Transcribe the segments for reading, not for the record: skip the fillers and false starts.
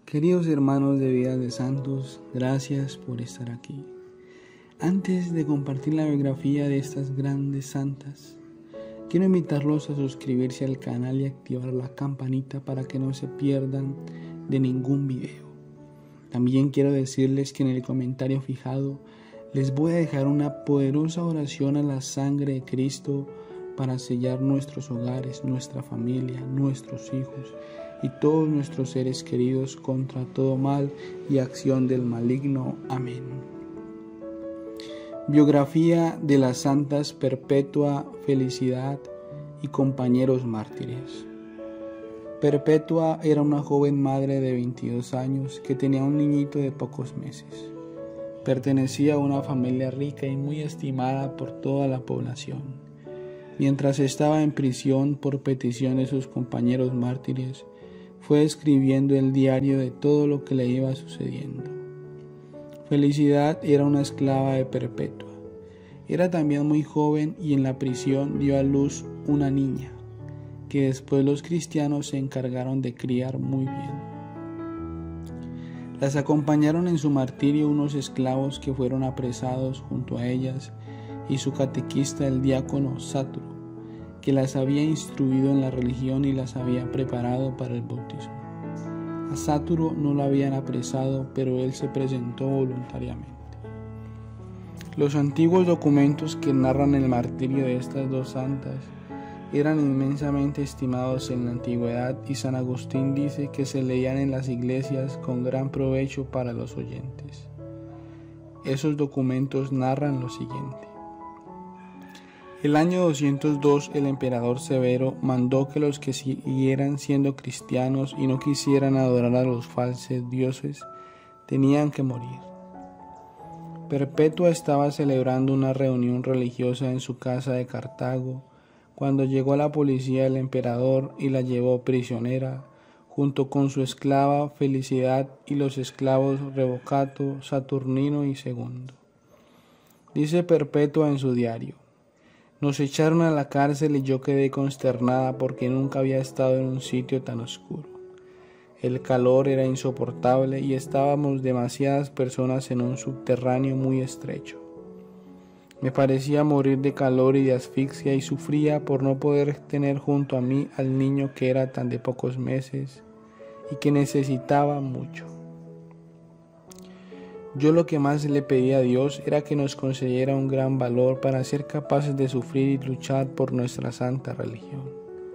Queridos hermanos de Vidas de Santos, gracias por estar aquí. Antes de compartir la biografía de estas grandes santas, quiero invitarlos a suscribirse al canal y activar la campanita para que no se pierdan de ningún video. También quiero decirles que en el comentario fijado les voy a dejar una poderosa oración a la sangre de Cristo para sellar nuestros hogares, nuestra familia, nuestros hijos y todos nuestros seres queridos contra todo mal y acción del maligno. Amén. Biografía de las santas Perpetua, Felicidad y compañeros mártires. Perpetua era una joven madre de 22 años que tenía un niñito de pocos meses. Pertenecía a una familia rica y muy estimada por toda la población. Mientras estaba en prisión por petición de sus compañeros mártires, fue escribiendo el diario de todo lo que le iba sucediendo. Felicidad era una esclava de Perpetua. Era también muy joven y en la prisión dio a luz una niña, que después los cristianos se encargaron de criar muy bien. Las acompañaron en su martirio unos esclavos que fueron apresados junto a ellas y su catequista, el diácono Sáturo, que las había instruido en la religión y las había preparado para el bautismo. A Sáturo no lo habían apresado, pero él se presentó voluntariamente. Los antiguos documentos que narran el martirio de estas dos santas eran inmensamente estimados en la antigüedad y San Agustín dice que se leían en las iglesias con gran provecho para los oyentes. Esos documentos narran lo siguiente. El año 202 el emperador Severo mandó que los que siguieran siendo cristianos y no quisieran adorar a los falsos dioses tenían que morir. Perpetua estaba celebrando una reunión religiosa en su casa de Cartago cuando llegó la policía del emperador y la llevó prisionera junto con su esclava Felicidad y los esclavos Revocato, Saturnino y Segundo. Dice Perpetua en su diario: nos echaron a la cárcel y yo quedé consternada porque nunca había estado en un sitio tan oscuro. El calor era insoportable y estábamos demasiadas personas en un subterráneo muy estrecho. Me parecía morir de calor y de asfixia y sufría por no poder tener junto a mí al niño que era tan de pocos meses y que necesitaba mucho. Yo lo que más le pedía a Dios era que nos concediera un gran valor para ser capaces de sufrir y luchar por nuestra santa religión.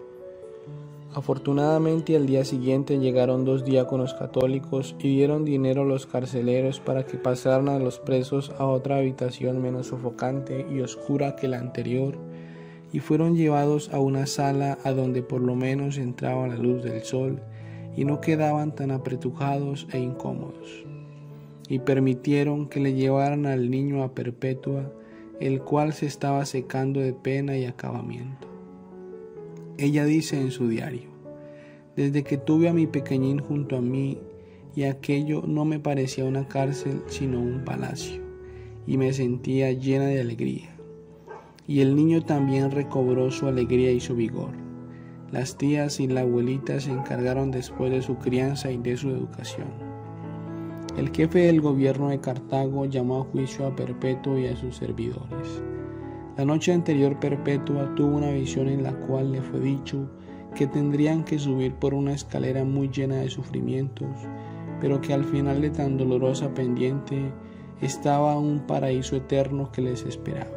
Afortunadamente al día siguiente llegaron 2 diáconos católicos y dieron dinero a los carceleros para que pasaran a los presos a otra habitación menos sofocante y oscura que la anterior y fueron llevados a una sala a donde por lo menos entraba la luz del sol y no quedaban tan apretujados e incómodos. Y permitieron que le llevaran al niño a Perpetua, el cual se estaba secando de pena y acabamiento. Ella dice en su diario: desde que tuve a mi pequeñín junto a mí, y aquello no me parecía una cárcel sino un palacio, y me sentía llena de alegría. Y el niño también recobró su alegría y su vigor. Las tías y la abuelita se encargaron después de su crianza y de su educación. El jefe del gobierno de Cartago llamó a juicio a Perpetua y a sus servidores. La noche anterior Perpetua tuvo una visión en la cual le fue dicho que tendrían que subir por una escalera muy llena de sufrimientos, pero que al final de tan dolorosa pendiente estaba un paraíso eterno que les esperaba.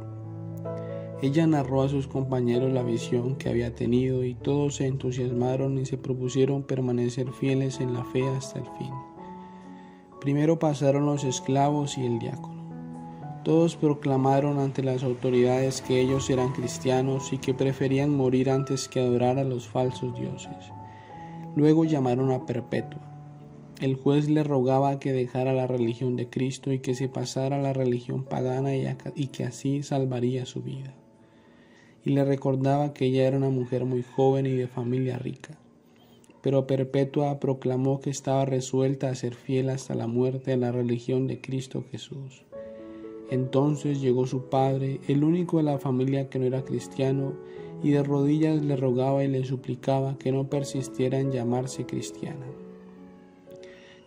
Ella narró a sus compañeros la visión que había tenido y todos se entusiasmaron y se propusieron permanecer fieles en la fe hasta el fin. Primero pasaron los esclavos y el diácono. Todos proclamaron ante las autoridades que ellos eran cristianos y que preferían morir antes que adorar a los falsos dioses. Luego llamaron a Perpetua. El juez le rogaba que dejara la religión de Cristo y que se pasara a la religión pagana y que así salvaría su vida. Y le recordaba que ella era una mujer muy joven y de familia rica. Pero Perpetua proclamó que estaba resuelta a ser fiel hasta la muerte a la religión de Cristo Jesús. Entonces llegó su padre, el único de la familia que no era cristiano, y de rodillas le rogaba y le suplicaba que no persistiera en llamarse cristiana.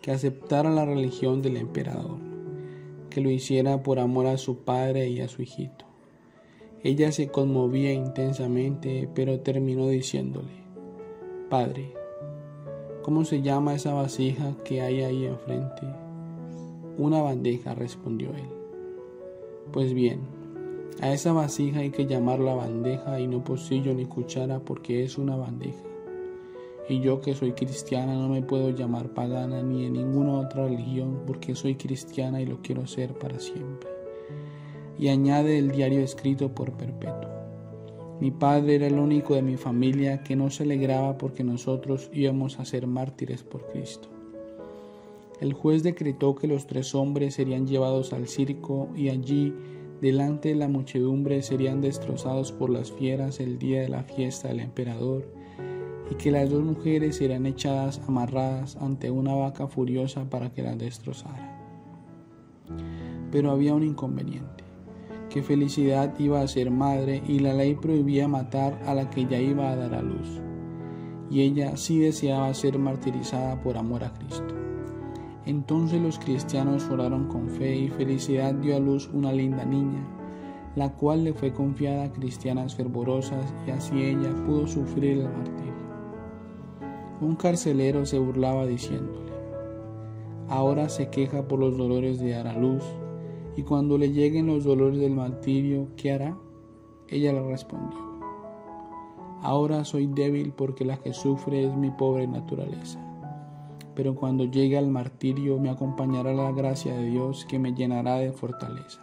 que aceptara la religión del emperador, que lo hiciera por amor a su padre y a su hijito. Ella se conmovía intensamente, pero terminó diciéndole: «Padre, ¿cómo se llama esa vasija que hay ahí enfrente?» «Una bandeja», respondió él. «Pues bien, a esa vasija hay que llamarla bandeja y no pocillo ni cuchara, porque es una bandeja. Y yo, que soy cristiana, no me puedo llamar pagana ni de ninguna otra religión, porque soy cristiana y lo quiero ser para siempre». Y añade el diario escrito por Perpetuo: «Mi padre era el único de mi familia que no se alegraba porque nosotros íbamos a ser mártires por Cristo». El juez decretó que los 3 hombres serían llevados al circo y allí, delante de la muchedumbre, serían destrozados por las fieras el día de la fiesta del emperador, y que las 2 mujeres serían echadas amarradas ante una vaca furiosa para que las destrozara. Pero había un inconveniente, que Felicidad iba a ser madre y la ley prohibía matar a la que ya iba a dar a luz, y ella sí deseaba ser martirizada por amor a Cristo. Entonces los cristianos oraron con fe y Felicidad dio a luz una linda niña, la cual le fue confiada a cristianas fervorosas, y así ella pudo sufrir el martirio. Un carcelero se burlaba diciéndole: «Ahora se queja por los dolores de dar a luz, y cuando le lleguen los dolores del martirio, ¿qué hará?». Ella le respondió: «Ahora soy débil porque la que sufre es mi pobre naturaleza. Pero cuando llegue al martirio me acompañará la gracia de Dios, que me llenará de fortaleza».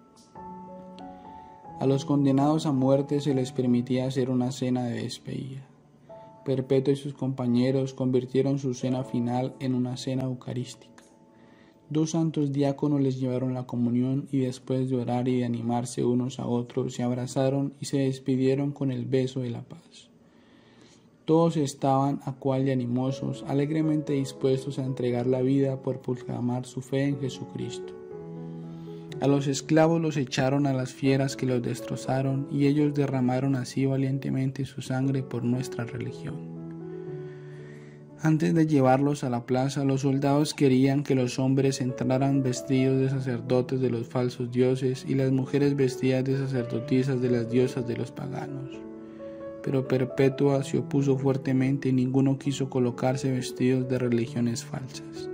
A los condenados a muerte se les permitía hacer una cena de despedida. Perpetuo y sus compañeros convirtieron su cena final en una cena eucarística. 2 santos diáconos les llevaron la comunión y después de orar y de animarse unos a otros, se abrazaron y se despidieron con el beso de la paz. Todos estaban a cual de animosos, alegremente dispuestos a entregar la vida por proclamar su fe en Jesucristo. A los esclavos los echaron a las fieras que los destrozaron, y ellos derramaron así valientemente su sangre por nuestra religión. Antes de llevarlos a la plaza, los soldados querían que los hombres entraran vestidos de sacerdotes de los falsos dioses y las mujeres vestidas de sacerdotisas de las diosas de los paganos. Pero Perpetua se opuso fuertemente y ninguno quiso colocarse vestidos de religiones falsas.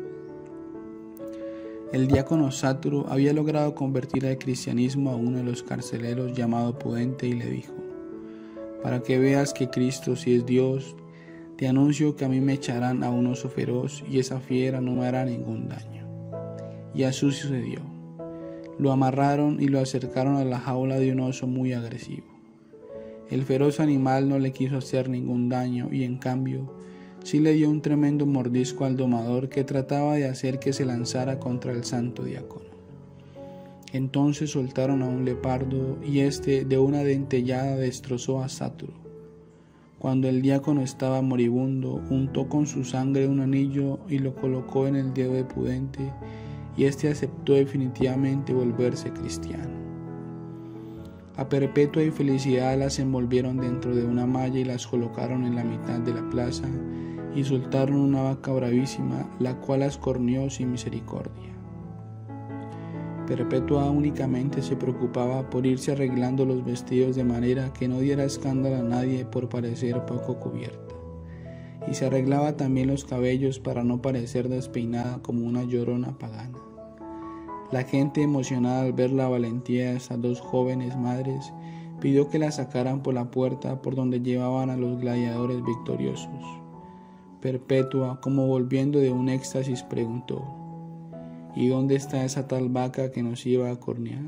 El diácono Sáturo había logrado convertir al cristianismo a uno de los carceleros llamado Pudente y le dijo: «Para que veas que Cristo sí es Dios, te anuncio que a mí me echarán a un oso feroz y esa fiera no me hará ningún daño». Y así sucedió. Lo amarraron y lo acercaron a la jaula de un oso muy agresivo. El feroz animal no le quiso hacer ningún daño y en cambio sí le dio un tremendo mordisco al domador, que trataba de hacer que se lanzara contra el santo diácono. Entonces soltaron a un leopardo y éste de una dentellada destrozó a Sáturo. Cuando el diácono estaba moribundo, untó con su sangre un anillo y lo colocó en el dedo de Pudente, y éste aceptó definitivamente volverse cristiano. A Perpetua y Felicidad las envolvieron dentro de una malla y las colocaron en la mitad de la plaza, y soltaron una vaca bravísima, la cual las corneó sin misericordia. Perpetua únicamente se preocupaba por irse arreglando los vestidos de manera que no diera escándalo a nadie por parecer poco cubierta, y se arreglaba también los cabellos para no parecer despeinada como una llorona pagana. La gente, emocionada al ver la valentía de estas 2 jóvenes madres, pidió que la sacaran por la puerta por donde llevaban a los gladiadores victoriosos. Perpetua, como volviendo de un éxtasis, preguntó: «¿Y dónde está esa tal vaca que nos iba a cornear?».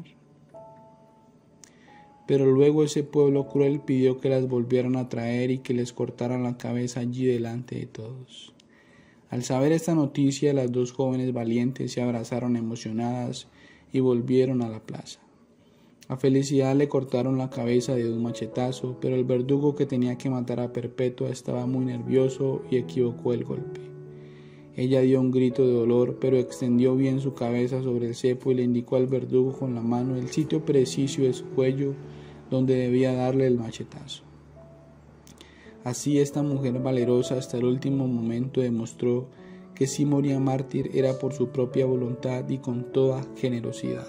Pero luego ese pueblo cruel pidió que las volvieran a traer y que les cortaran la cabeza allí delante de todos. Al saber esta noticia, las 2 jóvenes valientes se abrazaron emocionadas y volvieron a la plaza. A Felicidad le cortaron la cabeza de un machetazo, pero el verdugo que tenía que matar a Perpetua estaba muy nervioso y equivocó el golpe. Ella dio un grito de dolor, pero extendió bien su cabeza sobre el cepo y le indicó al verdugo con la mano el sitio preciso de su cuello donde debía darle el machetazo. Así esta mujer valerosa hasta el último momento demostró que si moría mártir era por su propia voluntad y con toda generosidad.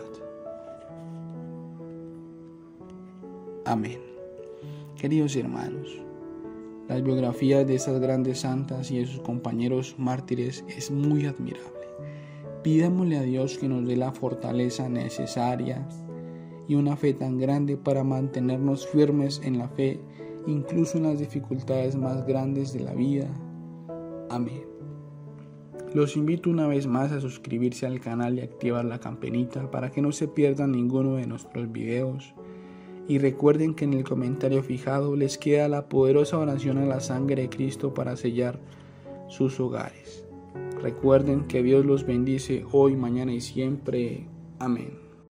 Amén. Queridos hermanos, las biografías de estas grandes santas y de sus compañeros mártires es muy admirable. Pidámosle a Dios que nos dé la fortaleza necesaria y una fe tan grande para mantenernos firmes en la fe, incluso en las dificultades más grandes de la vida. Amén. Los invito una vez más a suscribirse al canal y activar la campanita para que no se pierdan ninguno de nuestros videos. Y recuerden que en el comentario fijado les queda la poderosa oración a la sangre de Cristo para sellar sus hogares. Recuerden que Dios los bendice hoy, mañana y siempre. Amén.